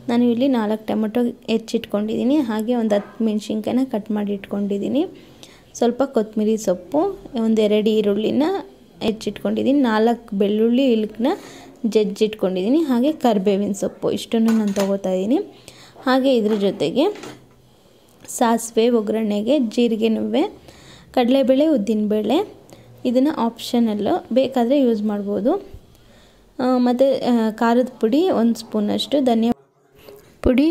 ನಾನು ಇಲ್ಲಿ 4 ಟೊಮೆಟೊ ಹೆಚ್ಚಿಟ್ಕೊಂಡಿದ್ದೀನಿ. ಹಾಗೆ ಒಂದು 10 ಮೆಣಸಿನ್ಕಾಯಿನ ಕಟ್ ಮಾಡಿ ಇಟ್ಕೊಂಡಿದ್ದೀನಿ. ಸ್ವಲ್ಪ ಕೊತ್ತಂಬರಿ ಸೊಪ್ಪು, ಒಂದು 2 ಈರುಳ್ಳಿನ ಹೆಚ್ಚಿಟ್ಕೊಂಡಿದ್ದೀನಿ. 4 ಬೆಳ್ಳುಳ್ಳಿ ಇಲ್ಕನ್ನ ಜಜ್ಜಿಟ್ಕೊಂಡಿದ್ದೀನಿ. ಹಾಗೆ ಕರಿಬೇವಿನ ಸೊಪ್ಪು ಇಷ್ಟನ್ನು ನಾನು ತೊಗೋತಾ ಇದ್ದೀನಿ. ಹಾಗೆ ಇದ್ರ ಜೊತೆಗೆ ಸಾಸಿವೆ ಒಗ್ಗರಣೆಗೆ, ಜೀರಿಗೆನೂ, ಕಡಲೆಬೇಳೆ, ಉದ್ದಿನಬೇಳೆ, ಇದನ್ನು ಆಪ್ಷನಲ್ಲು, ಬೇಕಾದರೆ ಯೂಸ್ ಮಾಡ್ಬೋದು. ಮತ್ತು ಖಾರದ ಪುಡಿ 1 ಸ್ಪೂನಷ್ಟು, ಧನಿಯಾ ಪುಡಿ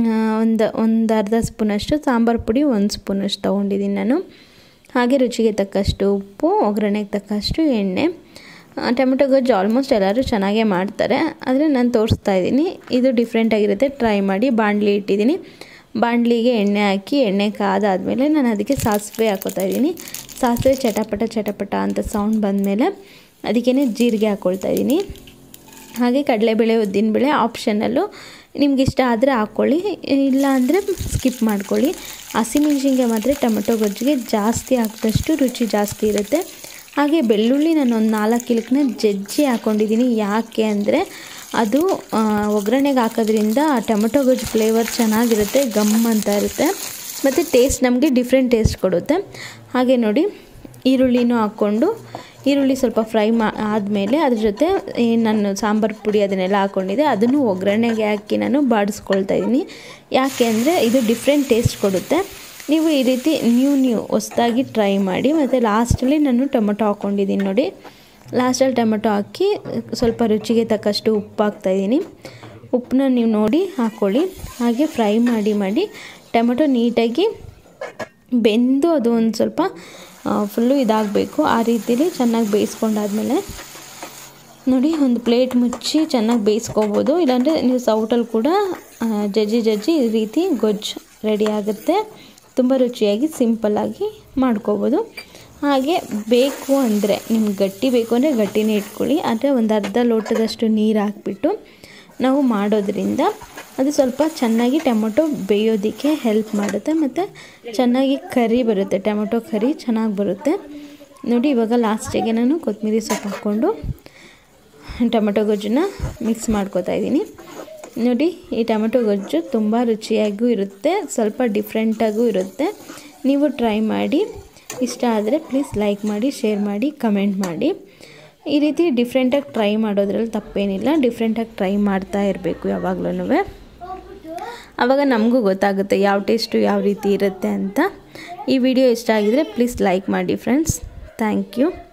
ಒಂದು ಅರ್ಧ ಸ್ಪೂನಷ್ಟು, ಸಾಂಬಾರು ಪುಡಿ 1 ಸ್ಪೂನಷ್ಟು ತೊಗೊಂಡಿದ್ದೀನಿ ನಾನು. ಹಾಗೆ ರುಚಿಗೆ ತಕ್ಕಷ್ಟು ಉಪ್ಪು, ಒಗ್ಗರಣೆಗೆ ತಕ್ಕಷ್ಟು ಎಣ್ಣೆ. ಟೊಮೆಟೊ ಗೊಜ್ಜು ಆಲ್ಮೋಸ್ಟ್ ಎಲ್ಲರೂ ಚೆನ್ನಾಗೇ ಮಾಡ್ತಾರೆ, ಆದರೆ ನಾನು ತೋರಿಸ್ತಾ ಇದ್ದೀನಿ. ಇದು ಡಿಫ್ರೆಂಟಾಗಿರುತ್ತೆ, ಟ್ರೈ ಮಾಡಿ. ಬಾಣಲಿ ಇಟ್ಟಿದ್ದೀನಿ. ಬಾಣಲಿಗೆ ಎಣ್ಣೆ ಹಾಕಿ, ಎಣ್ಣೆ ಕಾದಾದಮೇಲೆ ನಾನು ಅದಕ್ಕೆ ಸಾಸಿವೆ ಹಾಕೋತಾ ಇದ್ದೀನಿ. ಸಾಸಿವೆ ಚಟಪಟ ಅಂತ ಸೌಂಡ್ ಬಂದಮೇಲೆ ಅದಕ್ಕೇ ಜೀರಿಗೆ ಹಾಕ್ಕೊಳ್ತಾ ಇದ್ದೀನಿ. ಹಾಗೆ ಕಡಲೆಬೇಳೆ, ಉದ್ದಿನಬೇಳೆ ಆಪ್ಷನಲ್ಲು, ನಿಮ್ಗೆ ಇಷ್ಟ ಆದರೆ ಹಾಕ್ಕೊಳ್ಳಿ, ಇಲ್ಲ ಅಂದರೆ ಸ್ಕಿಪ್ ಮಾಡ್ಕೊಳ್ಳಿ. ಹಸಿಮೆಣ್ಸಿನ್ಕಾಯಿ ಮಾತ್ರ ಟೊಮೆಟೊ ಗೊಜ್ಜಿಗೆ ಜಾಸ್ತಿ ಹಾಕಿದಷ್ಟು ರುಚಿ ಜಾಸ್ತಿ ಇರುತ್ತೆ. ಹಾಗೆ ಬೆಳ್ಳುಳ್ಳಿ ನಾನು ಒಂದು 4 ಇಲ್ಕನ್ನ ಜಜ್ಜಿ ಹಾಕ್ಕೊಂಡಿದ್ದೀನಿ. ಯಾಕೆ ಅಂದರೆ ಅದು ಒಗ್ಗರಣೆಗೆ ಹಾಕೋದ್ರಿಂದ ಟೊಮೆಟೊ ಗೊಜ್ಜು ಫ್ಲೇವರ್ ಚೆನ್ನಾಗಿರುತ್ತೆ, ಗಮ್ ಅಂತ ಇರುತ್ತೆ, ಮತ್ತು ಟೇಸ್ಟ್ ನಮಗೆ ಡಿಫ್ರೆಂಟ್ ಟೇಸ್ಟ್ ಕೊಡುತ್ತೆ. ಹಾಗೆ ನೋಡಿ, ಈರುಳ್ಳಿನೂ ಹಾಕ್ಕೊಂಡು, ಈರುಳ್ಳಿ ಸ್ವಲ್ಪ ಫ್ರೈ ಆದಮೇಲೆ ಅದ್ರ ಜೊತೆ ಏನು ನಾನು ಸಾಂಬಾರು ಪುಡಿ ಅದನ್ನೆಲ್ಲ ಹಾಕ್ಕೊಂಡಿದ್ದೆ ಅದನ್ನು ಒಗ್ಗರಣೆಗೆ ಹಾಕಿ ನಾನು ಬಾಡಿಸ್ಕೊಳ್ತಾ ಇದ್ದೀನಿ. ಯಾಕೆ ಅಂದರೆ ಇದು ಡಿಫ್ರೆಂಟ್ ಟೇಸ್ಟ್ ಕೊಡುತ್ತೆ. ನೀವು ಈ ರೀತಿ ನ್ಯೂ ಹೊಸದಾಗಿ ಟ್ರೈ ಮಾಡಿ. ಮತ್ತು ಲಾಸ್ಟಲ್ಲಿ ನಾನು ಟೊಮೆಟೊ ಹಾಕ್ಕೊಂಡಿದ್ದೀನಿ ನೋಡಿ. ಲಾಸ್ಟಲ್ಲಿ ಟೊಮೆಟೊ ಹಾಕಿ ಸ್ವಲ್ಪ ರುಚಿಗೆ ತಕ್ಕಷ್ಟು ಉಪ್ಪು ಹಾಕ್ತಾಯಿದ್ದೀನಿ. ಉಪ್ಪನ್ನ ನೀವು ನೋಡಿ ಹಾಕ್ಕೊಳ್ಳಿ. ಹಾಗೆ ಫ್ರೈ ಮಾಡಿ ಟೊಮೆಟೊ ನೀಟಾಗಿ ಬೆಂದು ಅದು ಒಂದು ಸ್ವಲ್ಪ ಫುಲ್ಲು ಇದಾಗಬೇಕು. ಆ ರೀತಿಲಿ ಚೆನ್ನಾಗಿ ಬೇಯಿಸ್ಕೊಂಡಾದ್ಮೇಲೆ ನೋಡಿ, ಒಂದು ಪ್ಲೇಟ್ ಮುಚ್ಚಿ ಚೆನ್ನಾಗಿ ಬೇಯಿಸ್ಕೋಬೋದು. ಇಲ್ಲಾಂದರೆ ನೀವು ಸೌಟಲ್ಲಿ ಕೂಡ ಜಜ್ಜಿ ಈ ರೀತಿ ಗೊಜ್ಜು ರೆಡಿ ಆಗುತ್ತೆ. ತುಂಬ ರುಚಿಯಾಗಿ ಸಿಂಪಲ್ಲಾಗಿ ಮಾಡ್ಕೋಬೋದು. ಹಾಗೆ ಬೇಕು ಅಂದರೆ ನಿಮ್ಗೆ ಗಟ್ಟಿ ಬೇಕು ಅಂದರೆ ಗಟ್ಟಿನೇ ಇಟ್ಕೊಳ್ಳಿ. ಆದರೆ ಒಂದು ಅರ್ಧ ಲೋಟದಷ್ಟು ನೀರು ಹಾಕ್ಬಿಟ್ಟು ನಾವು ಮಾಡೋದ್ರಿಂದ ಅದು ಸ್ವಲ್ಪ ಚೆನ್ನಾಗಿ ಟೊಮೆಟೊ ಬೇಯೋದಕ್ಕೆ ಹೆಲ್ಪ್ ಮಾಡುತ್ತೆ, ಮತ್ತು ಚೆನ್ನಾಗಿ ಕರಿ ಬರುತ್ತೆ, ಟೊಮೆಟೊ ಕರಿ ಚೆನ್ನಾಗಿ ಬರುತ್ತೆ ನೋಡಿ. ಇವಾಗ ಲಾಸ್ಟಿಗೆ ನಾನು ಕೊತ್ತಂಬರಿ ಸೊಪ್ಪು ಹಾಕ್ಕೊಂಡು ಟೊಮೆಟೊ ಗೊಜ್ಜನ್ನ ಮಿಕ್ಸ್ ಮಾಡ್ಕೋತಾ ಇದ್ದೀನಿ ನೋಡಿ. ಈ ಟೊಮೆಟೊ ಗೊಜ್ಜು ತುಂಬ ರುಚಿಯಾಗೂ ಇರುತ್ತೆ, ಸ್ವಲ್ಪ ಡಿಫ್ರೆಂಟಾಗೂ ಇರುತ್ತೆ. ನೀವು ಟ್ರೈ ಮಾಡಿ. ಇಷ್ಟ ಆದರೆ ಪ್ಲೀಸ್ ಲೈಕ್ ಮಾಡಿ, ಶೇರ್ ಮಾಡಿ, ಕಮೆಂಟ್ ಮಾಡಿ. ಈ ರೀತಿ ಡಿಫ್ರೆಂಟಾಗಿ ಟ್ರೈ ಮಾಡೋದ್ರಲ್ಲಿ ತಪ್ಪೇನಿಲ್ಲ. ಡಿಫ್ರೆಂಟಾಗಿ ಟ್ರೈ ಮಾಡ್ತಾ ಇರಬೇಕು ಯಾವಾಗಲೂ. ಆವಾಗ ನಮಗೂ ಗೊತ್ತಾಗುತ್ತೆ ಯಾವ ಟೇಸ್ಟು ಯಾವ ರೀತಿ ಇರುತ್ತೆ ಅಂತ. ಈ ವಿಡಿಯೋ ಇಷ್ಟ ಆಗಿದರೆ ಪ್ಲೀಸ್ ಲೈಕ್ ಮಾಡಿ ಫ್ರೆಂಡ್ಸ್. Thank you.